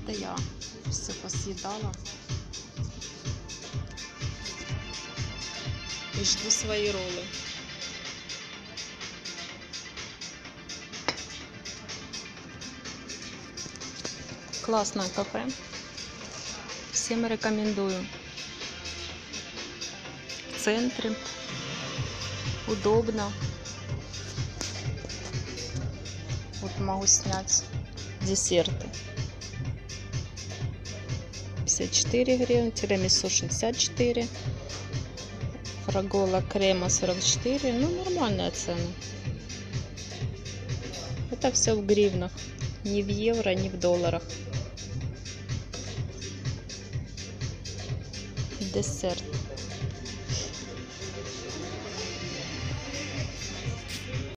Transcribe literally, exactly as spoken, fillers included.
Это я все посъедала. И жду свои роллы. Классное кафе. Всем рекомендую. В центре. Удобно. Вот могу снять десерты. пятьдесят четыре гривны, тирамису шестьдесят четыре, фрагола крема сорок четыре. Ну, нормальная цена. Это все в гривнах, не в евро, не в долларах. Десерт.